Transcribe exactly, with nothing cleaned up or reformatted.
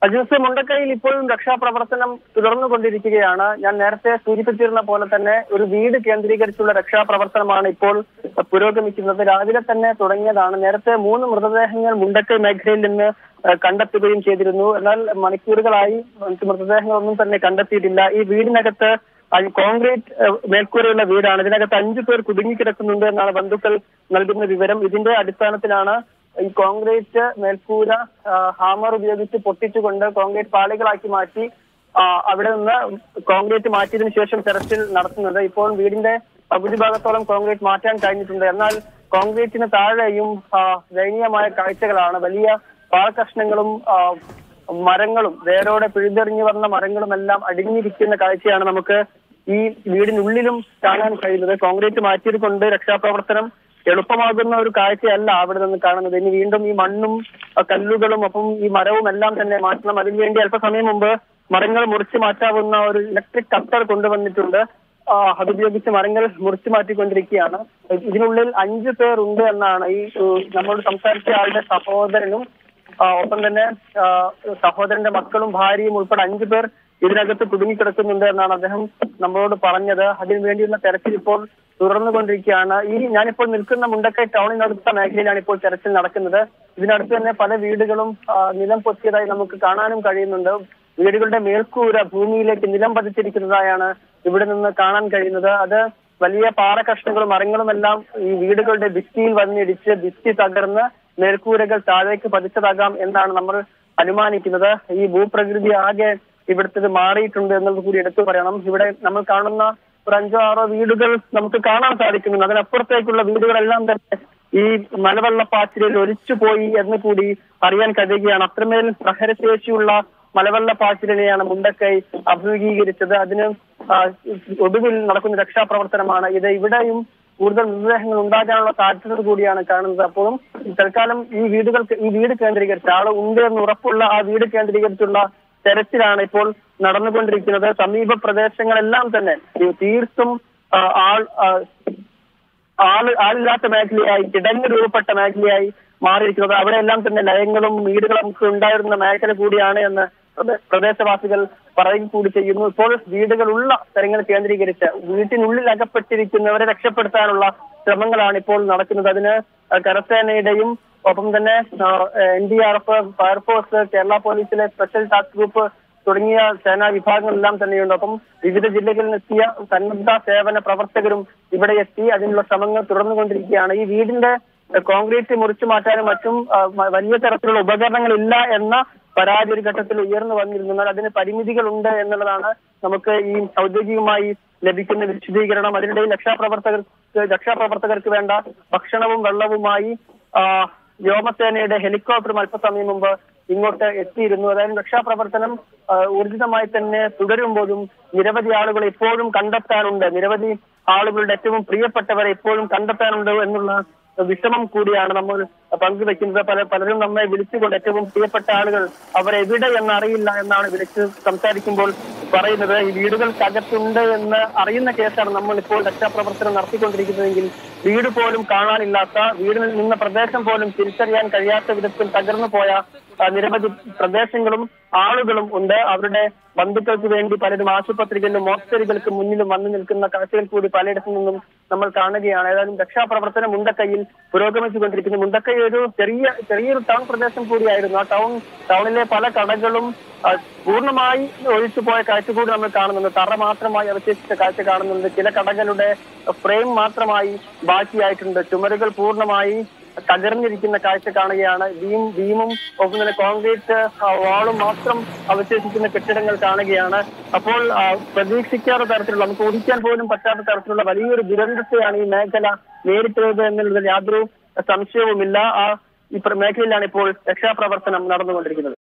അജിൻസ്, മുണ്ടക്കൈയിൽ ഇപ്പോഴും രക്ഷാപ്രവർത്തനം തുടർന്നുകൊണ്ടിരിക്കുകയാണ്. ഞാൻ നേരത്തെ സൂചിപ്പിച്ചിരുന്ന പോലെ തന്നെ ഒരു വീട് കേന്ദ്രീകരിച്ചുള്ള രക്ഷാപ്രവർത്തനമാണ് ഇപ്പോൾ പുരോഗമിക്കുന്നത്. രാവിലെ തന്നെ തുടങ്ങിയതാണ്. നേരത്തെ മൂന്ന് മൃതദേഹങ്ങൾ മുണ്ടക്കൈ മേഖലയിൽ നിന്ന് കണ്ടെത്തുകയും ചെയ്തിരുന്നു. എന്നാൽ മണിക്കൂറുകളായി മൃതദേഹങ്ങളൊന്നും തന്നെ കണ്ടെത്തിയിട്ടില്ല. ഈ വീടിനകത്ത് കോൺക്രീറ്റ് മേൽക്കൂരയുള്ള വീടാണ്. ഇതിനകത്ത് അഞ്ചു പേർ കുടുങ്ങിക്കിടക്കുന്നുണ്ട് എന്നാണ് ബന്ധുക്കൾ നൽകുന്ന വിവരം. ഇതിന്റെ അടിസ്ഥാനത്തിലാണ് ഈ കോൺക്രീറ്റ് മേൽക്കൂര ഹാമർ ഉപയോഗിച്ച് പൊട്ടിച്ചുകൊണ്ട് കോൺക്രീറ്റ് പാളികളാക്കി മാറ്റി അവിടെ നിന്ന് കോൺക്രീറ്റ് മാറ്റിയതിനു ശേഷം തെരച്ചിൽ നടത്തുന്നത്. ഇപ്പോൾ വീടിന്റെ പകുതി ഭാഗത്തോളം കോൺക്രീറ്റ് മാറ്റാൻ കഴിഞ്ഞിട്ടുണ്ട്. എന്നാൽ കോൺക്രീറ്റിന് താഴെയും ദയനീയമായ കാഴ്ചകളാണ്. വലിയ പാറക്കഷ്ണങ്ങളും മരങ്ങളും വേരോടെ പിഴുതെറിഞ്ഞു വന്ന മരങ്ങളും എല്ലാം അടിഞ്ഞിരിക്കുന്ന കാഴ്ചയാണ് നമുക്ക് ഈ വീടിനുള്ളിലും കാണാൻ കഴിയുന്നത്. കോൺക്രീറ്റ് മാറ്റിയത് കൊണ്ട് രക്ഷാപ്രവർത്തനം എളുപ്പമാകുന്ന ഒരു കാഴ്ചയല്ല അവിടെ നിന്ന് കാണുന്നത്. ഇനി വീണ്ടും ഈ മണ്ണും കല്ലുകളും ഒപ്പം ഈ മരവും എല്ലാം തന്നെ മാറ്റണം. അതിനുവേണ്ടി അല്പസമയം മുമ്പ് മരങ്ങൾ മുറിച്ചു മാറ്റാവുന്ന ഒരു ഇലക്ട്രിക് കട്ടർ കൊണ്ടുവന്നിട്ടുണ്ട്. അതുപയോഗിച്ച് മരങ്ങൾ മുറിച്ചു മാറ്റിക്കൊണ്ടിരിക്കുകയാണ്. ഇതിനുള്ളിൽ അഞ്ചു പേർ ഉണ്ട് എന്നാണ് ഈ നമ്മളോട് സംസാരിച്ച ആളുടെ സഹോദരനും ഒപ്പം തന്നെ സഹോദരന്റെ മക്കളും ഭാര്യയും ഉൾപ്പെടെ അഞ്ചു പേർ ഇതിനകത്ത് കുടുങ്ങിക്കിടക്കുന്നുണ്ട് എന്നാണ് അദ്ദേഹം നമ്മളോട് പറഞ്ഞത്. അതിനു വേണ്ടിയുള്ള തെരച്ചിൽ ഇപ്പോൾ തുടർന്നുകൊണ്ടിരിക്കുകയാണ്. ഈ ഞാനിപ്പോൾ നിൽക്കുന്ന മുണ്ടക്കൈ ടൗണിനടുത്ത മേഖലയിലാണ് ഇപ്പോൾ തെരച്ചിൽ നടക്കുന്നത്. ഇതിനടുത്ത് തന്നെ പല വീടുകളും നിലം പൊത്തിയതായി നമുക്ക് കാണാനും കഴിയുന്നുണ്ട്. വീടുകളുടെ മേൽക്കൂര ഭൂമിയിലേക്ക് നിലം പതിച്ചിരിക്കുന്നതായാണ് ഇവിടെ നിന്ന് കാണാൻ കഴിയുന്നത്. അത് വലിയ പാറക്കഷ്ണങ്ങളും മരങ്ങളും എല്ലാം ഈ വീടുകളുടെ ഭിത്തിയിൽ വന്നിടിച്ച് ഭിത്തി തകർന്ന് മേൽക്കൂരകൾ താഴേക്ക് പതിച്ചതാകാം എന്നാണ് നമ്മൾ അനുമാനിക്കുന്നത്. ഈ ഭൂപ്രകൃതി ആകെ ഇവിടുത്തെ മാറിയിട്ടുണ്ട് എന്നുള്ളത് കൂടി എടുത്തു പറയണം. ഇവിടെ നമ്മൾ കാണുന്ന ഒരു അഞ്ചോ ആറോ വീടുകൾ നമുക്ക് കാണാൻ സാധിക്കുന്നുണ്ട്. അതിനപ്പുറത്തേക്കുള്ള വീടുകളെല്ലാം തന്നെ ഈ മലവെള്ളപ്പാച്ചിലിൽ ഒലിച്ചുപോയി എന്ന് കൂടി അറിയാൻ കഴിയുകയാണ്. അത്രമേൽ പ്രഹരശേഷിയുള്ള മലവെള്ളപ്പാച്ചിലിനെയാണ് മുണ്ടക്കൈ അഭിമുഖീകരിച്ചത്. അതിന് ഒടുവിൽ നടക്കുന്ന രക്ഷാപ്രവർത്തനമാണ് ഇത്. ഇവിടെയും കൂടുതൽ മൃതദേഹങ്ങൾ ഉണ്ടാകാനുള്ള സാധ്യത കൂടിയാണ് കാണുന്നത്. അപ്പോഴും തൽക്കാലം ഈ വീടുകൾക്ക് ഈ വീട് കേന്ദ്രീകരിച്ച ആള് ഉണ്ട് എന്ന് ഉറപ്പുള്ള ആ വീട് കേന്ദ്രീകരിച്ചുള്ള തെരച്ചിലാണ് ഇപ്പോൾ നടന്നുകൊണ്ടിരിക്കുന്നത്. സമീപ പ്രദേശങ്ങളെല്ലാം തന്നെ തീർത്തും ആൾ ആള് ആളില്ലാത്ത മേഖലയായി കിടങ്ങ് രൂപപ്പെട്ട മേഖലയായി മാറിയിരിക്കുന്നത്. അവിടെയെല്ലാം തന്നെ ലയങ്ങളും വീടുകളും ഒക്കെ ഉണ്ടായിരുന്ന മേഖല കൂടിയാണ് എന്ന് പ്രദേശവാസികൾ പറയുക കൂടി ചെയ്യുന്നു. ഇപ്പോൾ വീടുകളുള്ള സ്ഥലങ്ങൾ കേന്ദ്രീകരിച്ച് വീട്ടിനുള്ളിൽ അകപ്പെട്ടിരിക്കുന്നവരെ രക്ഷപ്പെടുത്താനുള്ള ശ്രമങ്ങളാണ് ഇപ്പോൾ നടക്കുന്നത്. അതിന് കരസേനയുടെയും ഒപ്പം തന്നെ N D R F, fire force, Kerala പോലീസിലെ സ്പെഷ്യൽ ടാസ്ക് ഗ്രൂപ്പ് തുടങ്ങിയ സേനാ വിഭാഗങ്ങളെല്ലാം തന്നെയുണ്ട്. അപ്പം വിവിധ ജില്ലകളിൽ എത്തിയ സന്നദ്ധ സേവന പ്രവർത്തകരും ഇവിടെ എത്തി അതിനുള്ള ശ്രമങ്ങൾ തുടർന്നുകൊണ്ടിരിക്കുകയാണ്. ഈ വീടിന്റെ കോൺക്രീറ്റ് മുറിച്ചു മാറ്റാനും മറ്റും വലിയ തരത്തിലുള്ള ഉപകരണങ്ങളില്ല എന്ന പരാതി ഒരു ഘട്ടത്തിൽ ഉയർന്നു വന്നിരുന്നു. എന്നാൽ അതിന് പരിമിതികളുണ്ട് എന്നുള്ളതാണ് നമുക്ക് ഈ ഔദ്യോഗികമായി ലഭിക്കുന്ന വിശദീകരണം. അതിനിടയിൽ രക്ഷാപ്രവർത്തകർക്ക് രക്ഷാപ്രവർത്തകർക്ക് വേണ്ട ഭക്ഷണവും വെള്ളവുമായി വ്യോമസേനയുടെ ഹെലികോപ്റ്ററും അല്പസമയം മുമ്പ് ഇങ്ങോട്ട് എത്തിയിരുന്നു. അതായത് രക്ഷാപ്രവർത്തനം ഊർജിതമായി തന്നെ തുടരുമ്പോഴും നിരവധി ആളുകൾ ഇപ്പോഴും കണ്ടെത്താനുണ്ട്. നിരവധി ആളുകളുടെ ഏറ്റവും പ്രിയപ്പെട്ടവരെ ഇപ്പോഴും കണ്ടെത്താനുണ്ട് എന്നുള്ള വിഷമം കൂടിയാണ് നമ്മൾ പങ്കുവെക്കുന്നത്. പല പലരും നമ്മെ വിളിച്ചുകൊണ്ട് ഏറ്റവും പ്രിയപ്പെട്ട ആളുകൾ അവരെവിടെ എന്നറിയില്ല എന്നാണ് വിളിച്ച് സംസാരിക്കുമ്പോൾ പറയുന്നത്. ഈ വീടുകൾക്കകത്തുണ്ട് എന്ന് അറിയുന്ന കേസാണ് നമ്മൾ ഇപ്പോൾ രക്ഷാപ്രവർത്തനം നടത്തിക്കൊണ്ടിരിക്കുന്നതെങ്കിൽ വീട് പോലും കാണാനില്ലാത്ത, വീടിൽ നിന്ന പ്രദേശം പോലും തിരിച്ചറിയാൻ കഴിയാത്ത വിധത്തിൽ തകർന്നു പോയ നിരവധി പ്രദേശങ്ങളും ആളുകളും ഉണ്ട്. അവരുടെ ബന്ധുക്കൾക്ക് വേണ്ടി പലരും ആശുപത്രികളിലും മോർച്ചറികൾക്ക് മുന്നിലും വന്നു നിൽക്കുന്ന കാഴ്ചകൾ കൂടി പലയിടത്തു നിന്നും നമ്മൾ കാണുകയാണ്. ഏതായാലും രക്ഷാപ്രവർത്തനം മുണ്ടക്കൈയിൽ പുരോഗമിച്ചുകൊണ്ടിരിക്കുന്നു. മുണ്ടക്കൈ ഒരു ചെറിയ ചെറിയൊരു ടൗൺ പ്രദേശം കൂടിയായിരുന്നു. ആ ടൗൺ ടൗണിലെ പല കടകളും പൂർണ്ണമായി ഒഴിച്ചുപോയ കാഴ്ച കൂടി നമ്മൾ കാണുന്നുണ്ട്. തറ മാത്രമായി അവശേഷിച്ച കാഴ്ച കാണുന്നുണ്ട്. ചില കടകളുടെ ഫ്രെയിം മാത്രമായി ബാക്കിയായിട്ടുണ്ട്. ചുമരുകൾ പൂർണ്ണമായി തകർന്നിരിക്കുന്ന കാഴ്ച കാണുകയാണ്. ബീം ബീമും ഒപ്പം തന്നെ കോൺക്രീറ്റ് വാളും മാത്രം അവശേഷിക്കുന്ന കെട്ടിടങ്ങൾ കാണുകയാണ്. അപ്പോൾ പ്രതീക്ഷിക്കാത്ത തരത്തിലുള്ള, നമുക്ക് ഊഹിക്കാൻ പോലും പറ്റാത്ത തരത്തിലുള്ള വലിയൊരു ദുരന്തത്തെയാണ് ഈ മേഖല നേരിട്ടത് എന്നുള്ളതിൽ യാതൊരു സംശയവുമില്ല. ആ ഈ മേഖലയിലാണ് ഇപ്പോൾ രക്ഷാപ്രവർത്തനം നടന്നുകൊണ്ടിരിക്കുന്നത്.